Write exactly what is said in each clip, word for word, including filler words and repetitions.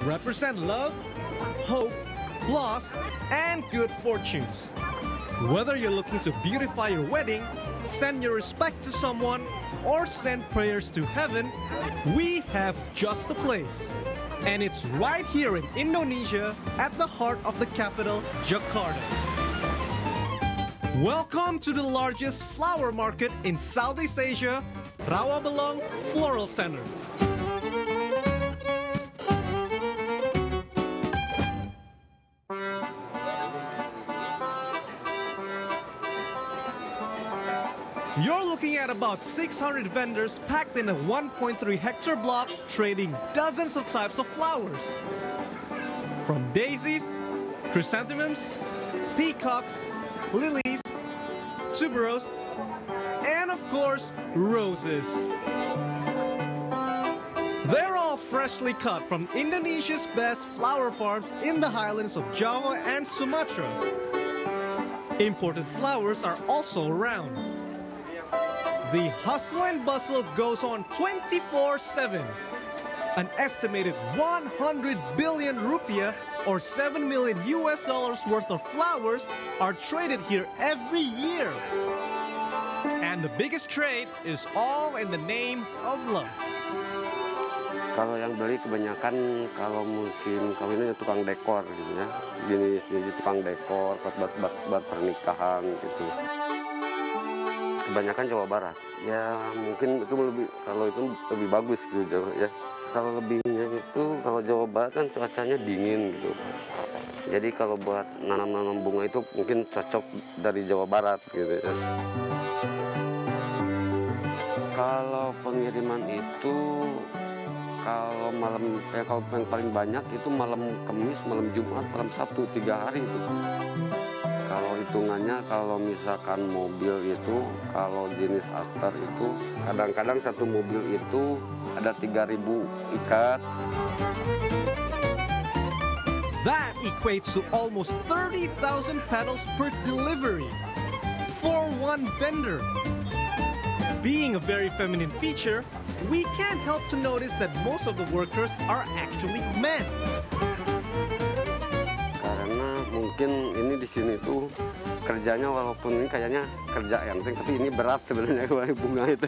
represent love, hope, loss, and good fortunes. Whether you're looking to beautify your wedding, send your respect to someone, or send prayers to heaven, we have just the place. And it's right here in Indonesia, at the heart of the capital, Jakarta. Welcome to the largest flower market in Southeast Asia, Rawabelong Floral Center. You're looking at about six hundred vendors packed in a one point three hectare block, trading dozens of types of flowers. From daisies, chrysanthemums, peacocks, lilies, tuberose, and of course, roses. They're all freshly cut from Indonesia's best flower farms in the highlands of Java and Sumatra. Imported flowers are also around. The hustle and bustle goes on twenty-four seven. An estimated one hundred billion rupiah or seven million U S dollars worth of flowers are traded here every year. And the biggest trade is all in the name of love. Kalau yang beli kebanyakan kalau musim kawinnya tukang dekor gitu ya. Jenis-jenis tukang dekor buat buat buat, buat pernikahan gitu. Kebanyakan Jawa Barat. Ya mungkin itu lebih kalau itu lebih bagus gitu Jawa ya. Kalau lebihnya itu kalau Jawa Barat kan cuacanya dingin gitu. Jadi kalau buat nanam-nanam bunga itu mungkin cocok dari Jawa Barat gitu ya. Kalau pengiriman itu kalau malam ya kalau yang paling banyak itu malam Kamis, malam Jumat, malam Sabtu tiga hari itu. Kalau hitungannya kalau misalkan mobil itu kalau jenis Aster itu kadang-kadang satu mobil itu ada tiga ribu ikat. That equates to almost thirty thousand petals per delivery for one vendor. Being a very feminine feature, we can't help to notice that most of the workers are actually men. Karena mungkin ini di sini tuh kerjanya walaupun ini kayaknya kerja yang penting, tapi ini berat sebenarnya kalau bunga itu.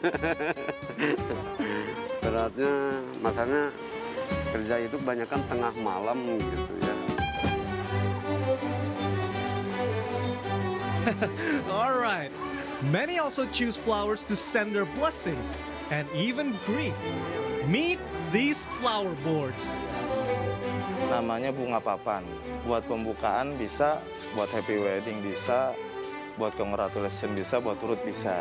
Beratnya, masanya kerja itu kebanyakan tengah malam gitu ya. All right. Many also choose flowers to send their blessings and even grief. Meet these flower boards. Namanya bunga papan. Buat pembukaan bisa, buat happy wedding bisa, buat congratulation bisa, buat turut bisa.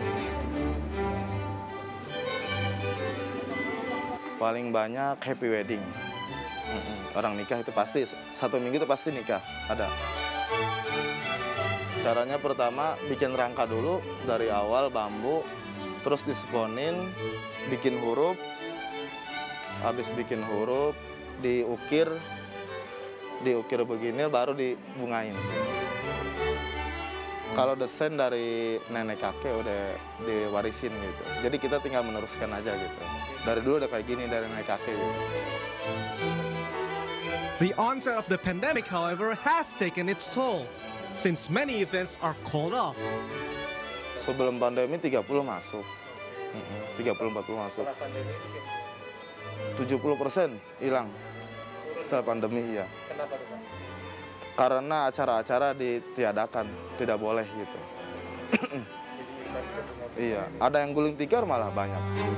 Paling banyak happy wedding. Orang nikah itu pasti, satu minggu itu pasti nikah, ada. Caranya pertama bikin rangka dulu dari awal bambu, terus diseponin, bikin huruf, habis bikin huruf, diukir, diukir begini baru dibungain. Kalau desain dari nenek kakek udah diwarisin gitu, jadi kita tinggal meneruskan aja gitu. Dari dulu udah kayak gini dari nenek kakek gitu. The onset of the pandemic, however, has taken its toll, since many events are called off. Sebelum pandemi tiga puluh masuk, tiga puluh empat puluh masuk. tujuh puluh persen hilang setelah pandemi ya. Kenapa tuh Pak? Karena acara-acara ditiadakan, tidak boleh gitu. Iya, ada yang guling tikar malah banyak.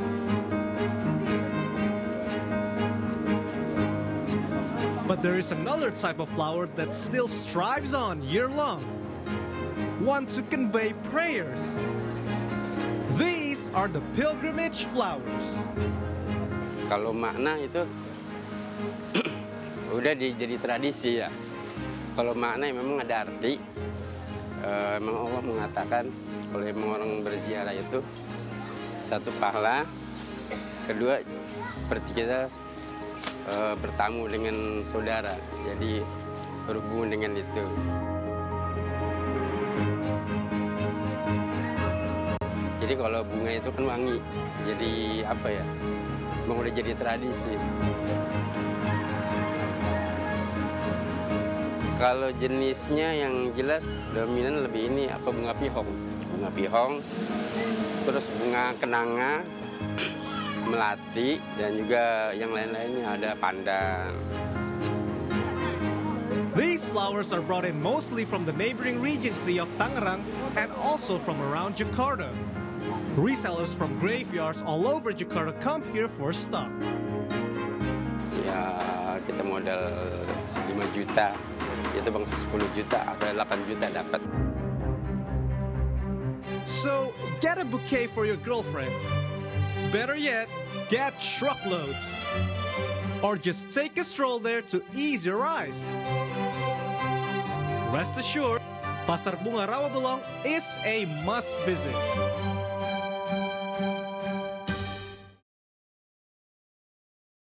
But there is another type of flower that still strives on year-long. One to convey prayers. These are the pilgrimage flowers. Kalau makna itu udah di, jadi tradisi ya. Kalau makna memang ada arti. E, memang Allah mengatakan kalau memang orang berziarah itu satu pahala, kedua seperti kita Uh, bertamu dengan saudara, jadi berhubungan dengan itu. Jadi kalau bunga itu kan wangi, jadi apa ya, memang udah jadi tradisi. Kalau jenisnya yang jelas dominan lebih ini apa bunga pihong. Bunga pihong, terus bunga kenanga, melati, dan juga yang lain-lainnya ada pandan. These flowers are brought in mostly from the neighboring regency of Tangerang and also from around Jakarta. Resellers from graveyards all over Jakarta come here for stock. Ya, kita modal lima juta, itu bang sepuluh juta atau delapan juta dapat. So, get a bouquet for your girlfriend. Better yet, get truckloads. Or just take a stroll there to ease your eyes. Rest assured, Pasar Bunga Rawabelong is a must visit.